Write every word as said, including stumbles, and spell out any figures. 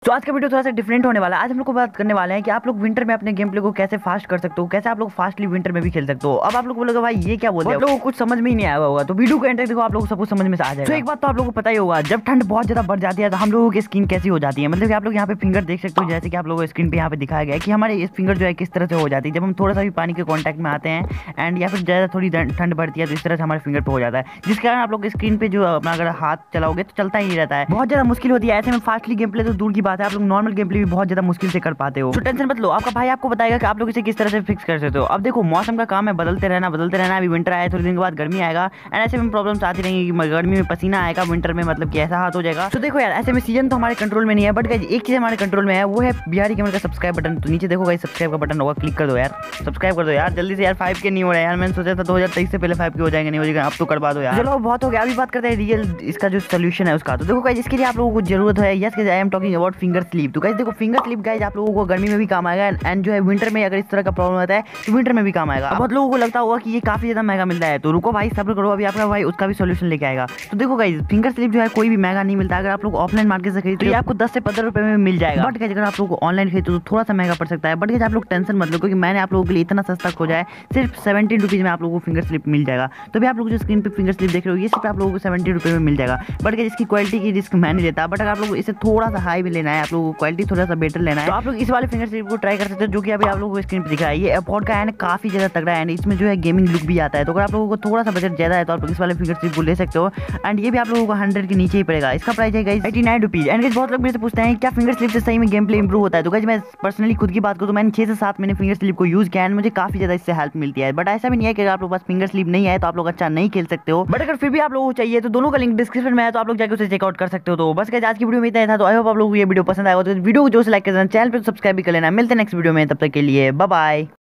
तो आज का वीडियो थोड़ा सा डिफरेंट होने वाला है। आज हम लोग को बात करने वाले हैं कि आप लोग विंटर में अपने गेम प्ले को कैसे फास्ट कर सकते हो, कैसे आप लोग फास्टली विंटर में भी खेल सकते हो। अब आप लोग बोलोगे भाई ये क्या बोल रहे हो, लोगों को कुछ समझ में ही नहीं आया होगा, तो वीडियो को एंड तक देखो, आप लोगों को सब कुछ समझ में आ जाएगा। तो एक बात तो आप लोगों को पता ही होगा, जब ठंड बहुत ज्यादा बढ़ जाती है तो हम लोगों की स्किन कैसी हो जाती है। मतलब कि आप लोग यहाँ पे फिंगर देख सकते हो, जैसे कि आप लोगों को स्क्रीन पे यहाँ पे दिखाया गया है कि हमारे इस फिंगर जो है किस तरह से हो जाती है जब हम थोड़ा सा भी पानी के कॉन्टैक्ट में आते हैं, एंड या फिर ज्यादा थोड़ी ठंड बढ़ती है तो इस तरह से हमारे फिंगर पे हो जाता है, जिसके कारण आप लोग स्क्रीन पे जो अपना अगर हाथ चलाओगे तो चलता ही नहीं रहता है, बहुत ज्यादा मुश्किल होती है। ऐसे में फास्टली गेम प्ले तो दूर की बात है, आप लोग नॉर्मल गेम प्ले भी बहुत ज्यादा मुश्किल से कर पाते हो। तो टेंशन मत लो, आपका भाई आपको बताएगा कि आप लोग इसे किस तरह से फिक्स कर सकते हो। अब देखो मौसम का काम है, बदलते रहना बदलते रहना। अभी विंटर आया, थोड़ी दिन के बाद गर्मी आएगा, एंड ऐसे में प्रॉब्लम्स आती रहेंगी कि गर्मी में पसीना आएगा, विंटर में मतलब कि ऐसा हाथ हो जाएगा। तो देखो यार, ऐसे में सीजन तो हमारे कंट्रोल में नहीं है, बट गाइस एक चीज हमारे कंट्रोल में है, वो है बिहारी गेमर का सब्सक्राइब बटन। तो नीचे देखो गाइस सब्सक्राइब का बटन होगा, क्लिक कर दो यार, सब्सक्राइब कर दो यार जल्दी से यार। फाइव के नहीं हो रहा है यार, मैंने सोचा था दो हजार तेईस से पहले फाइव के हो जाएंगे, नहीं हो जाएगा, अब तो करवा दो यार। चलो बहुत हो गया, अभी बात करते हैं रियल इसका जो सोल्यूशन है उसका। तो देखो गाइस इसके लिए आप लोगों को जरूरत है, yes guys I am talking about finger sleeve. तो गाइस देखो फिंगर स्लीप गाइस आप लोगों को गर्मी में भी काम आएगा, एंड जो है विंटर में अगर इस तरह का प्रॉब्लम आता है तो विंटर में भी काम आएगा। बहुत लोगों को लगता होगा कि ये काफी ज्यादा महंगा मिलता है, तो रुको भाई सब्र करो, अभी आपका भाई उसका भी सोल्यूशन लेके आएगा। तो देखो गाइस फिंगर स्लिप जो है कोई भी महंगा नहीं मिलता, अगर आप लोग ऑफलाइन मार्केट से खरीदते हो तो आपको दस से पंद्रह रुपए में मिल जाएगा। बट अगर आप लोग ऑनलाइन खरीदते हो तो थोड़ा सा महंगा पड़ सकता है, बट आप लोग टेंशन मत लो, क्योंकि मैंने आप लोगों के लिए इतना सस्ता खोजा है, सिर्फ सेवेंटीन रुपीज में आप लोगों को फिंगर स्लिप मिल जाएगा। तो भी आप लोग जो स्क्रीन पे फिंगर स्लिप देख रहे हो ये सिर्फ आप लोगों को सेवेंटी रुपए में मिल जाएगा। बट इसकी क्वालिटी की रिस्क मैं नहीं लेता, बट अगर आप लोग इसे थोड़ा सा हाई भी लेना है, आप लोगों को क्वालिटी थोड़ा सा बेटर लेना है, तो आप लोग इस वाले फिंगर स्लिप को ट्राई कर सकते हो, जो कि अभी आप लोगों को स्क्रीन पे दिख रहा है। ये एयरपोर्ट का है, काफी ज्यादा तगड़ा है, इसमें जो है गेमिंग लुक भी आता है। तो अगर आप लोगों को थोड़ा सा बजट ज्यादा है तो आप लोग इस वाले फिंगर स्लिप को ले सकते हो, एंड ये भी आप लोगों को हंड्रेड के नीचे ही पड़ेगा। इसका प्राइस है guys eighty nine rupees. And बहुत लोग मेरे से पूछते हैं क्या फिंगर स्लिप से सही में गेम प्ले इंप्रूव होता है। तो गाइस मैं पर्सनली खुद की बात करूं तो मैंने छह से सात महीने फिंगर स्लिप को यूज किया है, मुझे काफी ज्यादा इससे हेल्प मिलती है। बट ऐसा भी नहीं है कि अगर आप लोग पास फिंगर स्लिप नहीं है तो आप लोग अच्छा नहीं खेल सकते हो, बट अगर फिर भी आप लोगों को चाहिए तो दोनों का लिंक डिस्क्रिप्शन में है, तो आप लोग जाकर उसे चेकआउट कर सकते हो। तो बस गाइस आज की वीडियो में इतना था, तो आई होप आप लोगों को ये वीडियो पसंद आएगा। तो वीडियो को जो से लाइक कर देना, चैनल पे सब्सक्राइब भी कर लेना। मिलते हैं नेक्स्ट वीडियो में, तब तक के लिए बाय बाय।